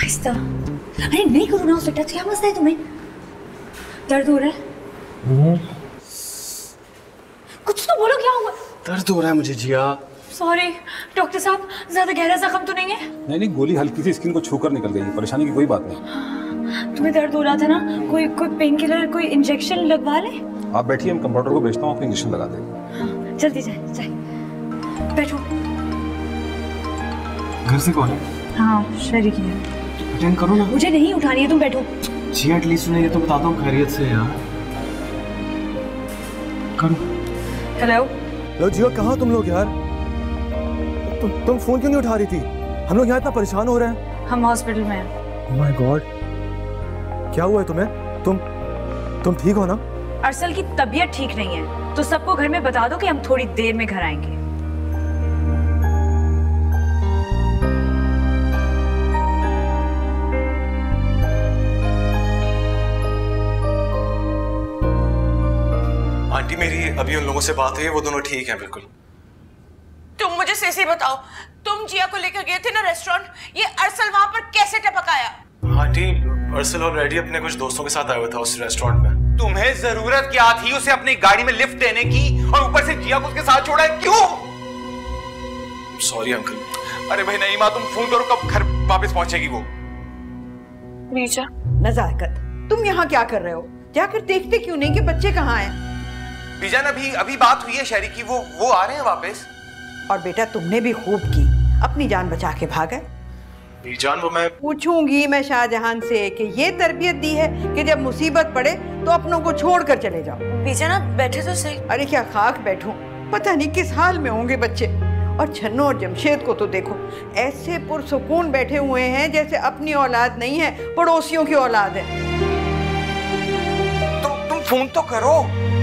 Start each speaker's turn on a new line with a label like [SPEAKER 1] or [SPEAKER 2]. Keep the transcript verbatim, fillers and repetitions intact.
[SPEAKER 1] आहिस्ता। अरे नहीं करो ना उससे टच, क्या मसला है तुम्हें? दर्द हो रहा है? कुछ तो बोलो, क्या हुआ?
[SPEAKER 2] दर्द हो रहा है मुझे जिया।
[SPEAKER 1] सॉरी डॉक्टर साहब, ज्यादा गहरा जख्म तो नहीं है?
[SPEAKER 3] नहीं नहीं, गोली हल्की सी स्किन को छूकर निकल गई है, परेशानी की कोई बात नहीं।
[SPEAKER 1] तुम्हें दर्द हो रहा था ना, कोई कोई पेन किलर, कोई इंजेक्शन लगवा ले।
[SPEAKER 3] आप बैठिए, हम कंपाउंडर को भेजता हूँ, आपको इंजेक्शन लगा देंगे।
[SPEAKER 1] जल्दी जाए जाए, बैठो।
[SPEAKER 2] घर से कौन है?
[SPEAKER 1] हाँ शरीक है।
[SPEAKER 2] अटेंड करो ना।
[SPEAKER 1] मुझे नहीं उठानी है, तुम बैठो।
[SPEAKER 2] जी एटलीस्ट उन्हें ये तो बता दो खैरियत से यार। करो।
[SPEAKER 1] हेलो
[SPEAKER 4] लो जियो, कहाँ तुम लोग यार? तुम तुम फोन क्यों नहीं उठा रही थी? हम लोग यहाँ इतना परेशान हो रहे हैं।
[SPEAKER 1] हम हॉस्पिटल में हैं।
[SPEAKER 4] ओह माय गॉड, क्या हुआ है तुम्हें? तुम तुम ठीक हो ना?
[SPEAKER 1] अरसल की तबीयत ठीक नहीं है, तो सबको घर में बता दो कि हम थोड़ी देर में घर आएंगे।
[SPEAKER 2] आंटी मेरी अभी उन लोगों से बात हुई है, वो दोनों ठीक हैं बिल्कुल।
[SPEAKER 5] तुम मुझे सही बताओ, तुम जिया को लेकर गए थे ना रेस्टोरेंट, ये अरसल वहां पर कैसे टपक आया?
[SPEAKER 2] आंटी अरसल ऑलरेडी अपने कुछ दोस्तों के साथ आया हुआ था उस रेस्टोरेंट में।
[SPEAKER 6] तुम्हें जरूरत क्या थी उसे अपनी गाड़ी में लिफ्ट देने की और ऊपर से जिया को उसके साथ छोड़ा है, क्यों?
[SPEAKER 2] Sorry uncle.
[SPEAKER 6] अरे भाई नहीं माँ, तुम फोन करो कब घर वापस पहुंचेगी वो।
[SPEAKER 5] रीचा,
[SPEAKER 7] नजाकत, तुम यहाँ क्या कर रहे हो? जाकर देखते क्यों नहीं कि बच्चे कहाँ हैं?
[SPEAKER 6] बीजान अभी अभी बात हुई है शहरी की, वो वो आ रहे हैं वापस।
[SPEAKER 7] और बेटा तुमने भी खूब की, अपनी जान बचा के भागे।
[SPEAKER 2] बीजान वो मैं
[SPEAKER 7] पूछूंगी मैं शाहजहां से कि ये तरबियत दी है कि जब मुसीबत पड़े तो अपनों को छोड़ कर चले जाओ।
[SPEAKER 5] बीजा ना बैठे तो सही।
[SPEAKER 7] अरे क्या खाक बैठूं, पता नहीं किस हाल में होंगे बच्चे। और छन्नो और जमशेद को तो देखो, ऐसे पुरसुकून बैठे हुए हैं जैसे अपनी औलाद नहीं है, पड़ोसियों की औलाद है।
[SPEAKER 6] तुम तुम फोन तो करो।